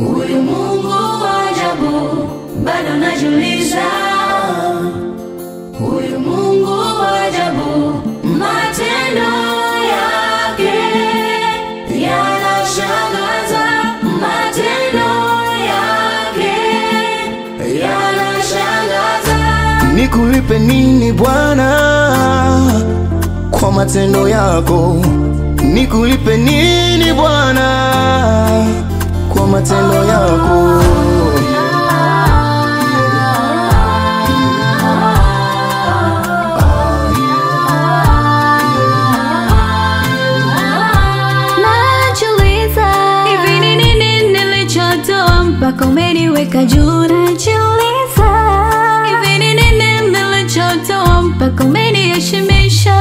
Huyu Mungu wa ajabu, bado najiuliza. Huyu Mungu wa ajabu, matendo yake yanashangaza. Matendo yake yanashangaza. Nikulipe nini Bwana kwa matendo yako? Nikulipe nini Bwana kwa matendo yako? Najiuliza, hivi ni nini nilichotoa mpaka umeniweka juu? Najiuliza, hivi ni nini nilichotoa mpaka umeniheshimisha?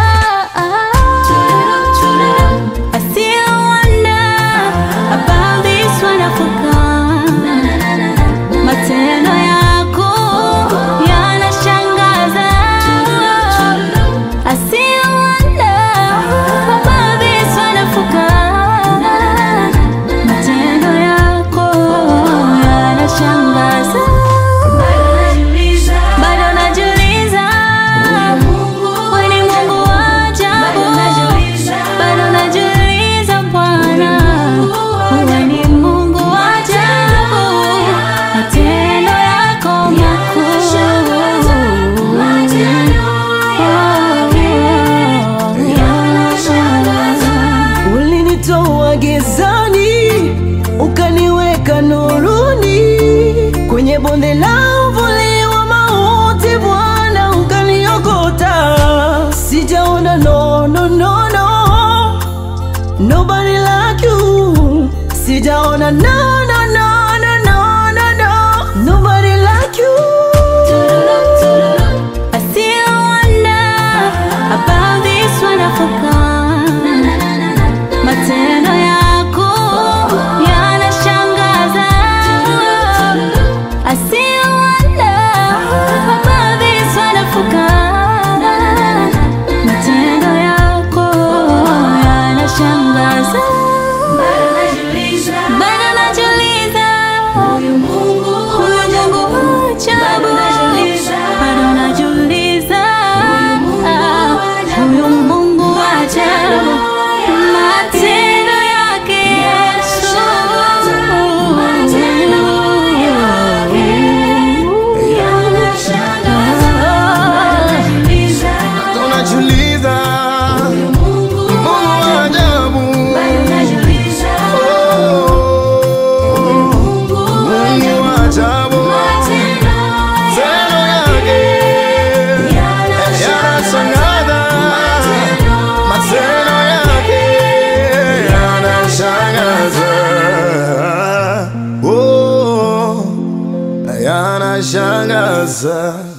Gizani ukaniweka nuruni, kwenye bonde la uvuli wa mauti Bwana ukaniokota. Sijaona nobody like you. Sijaona nobody like you. I still wonder about this wonderful matendo yako yanashangaza. I still wonder about this wonderful God. Matendo yako yanashangaza. Bado najiuliza, huyu Mungu wa ajabu. Bado najiuliza, huyu Mungu wa ajabu. Yanashangaza.